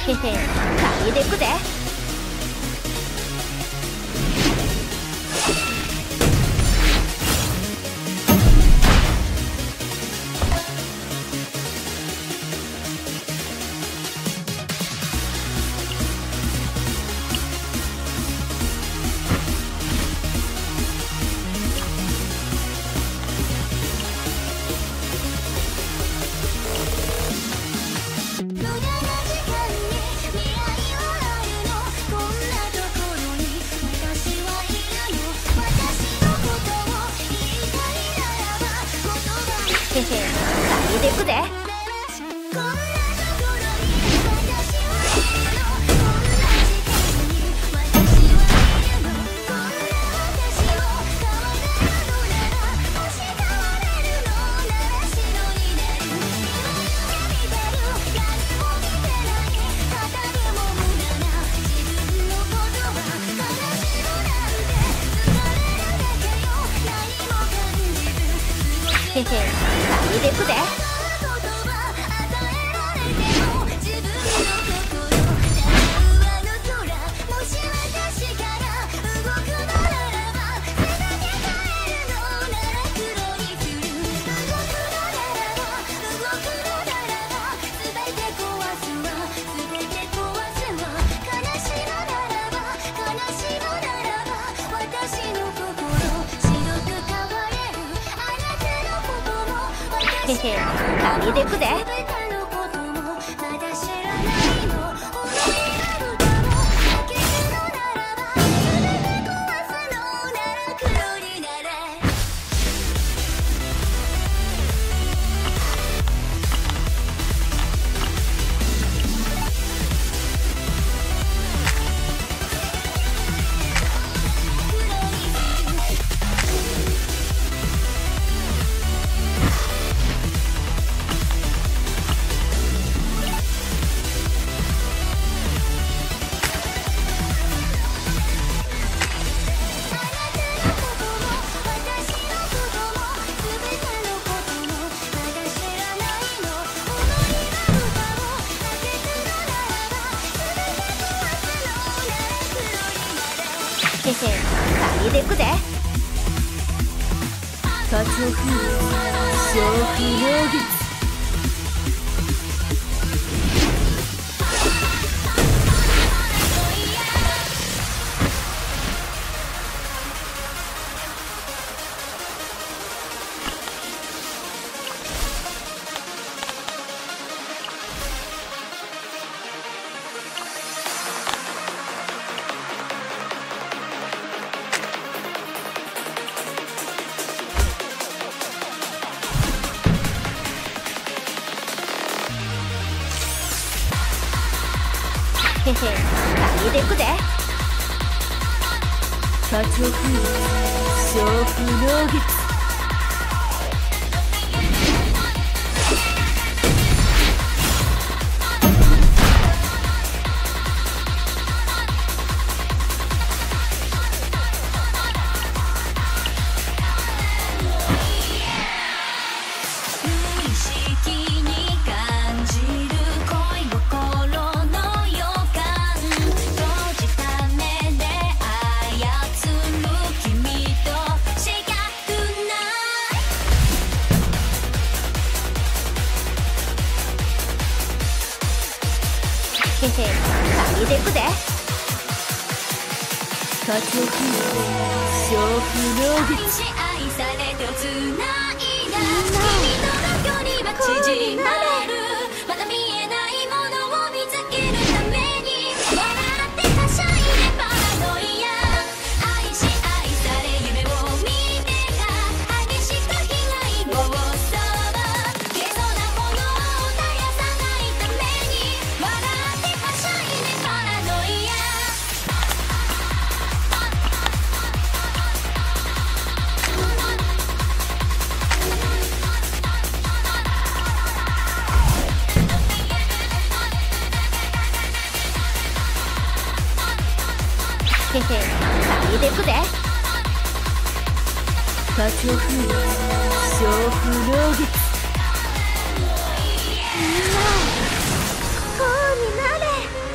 へへ、借りてくぜ。へへ、借りてくぜ。へへ、借りてくぜ。へへ、借りてくぜ。へへ、借りてくぜ。花鳥風小不老月。へへ、借りてくぜ。花鳥風小不老月。へへ、借りてくぜ。花鳥風小不老月。愛されてつないだ君との距離は縮まる。まだ見えないものを見つけるために笑ってはしゃいでパラノイア。愛し愛され夢を見てた激しく被害妄想。消えそうなものを絶やさないために笑ってはしゃいでパラノイア。へへ、借りてくぜ。花鳥風小不老月。みんな、こうになれ。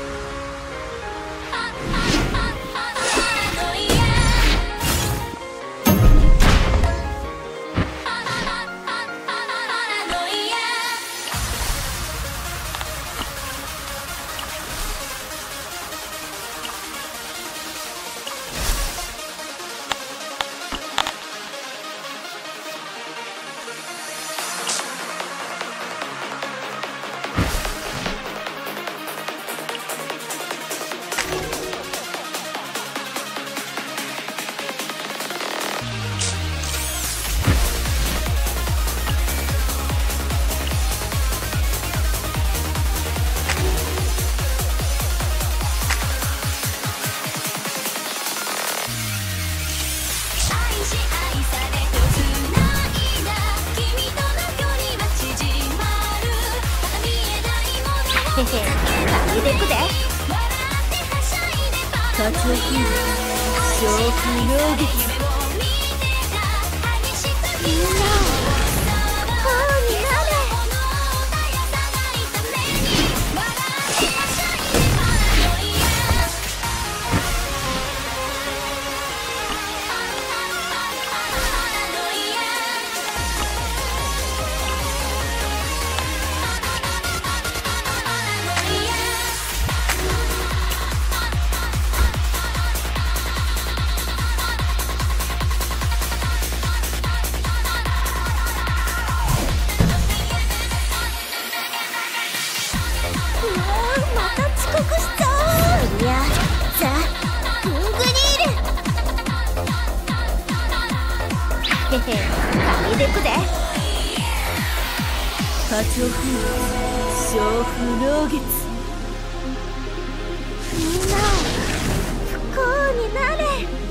へへ、神でくで。 活躍小不老月みんなをこうになれ。また遅刻しちゃう。いや、ザ・グングニール。へへ、神でくで。 活躍小不老月みんなを不幸になれ。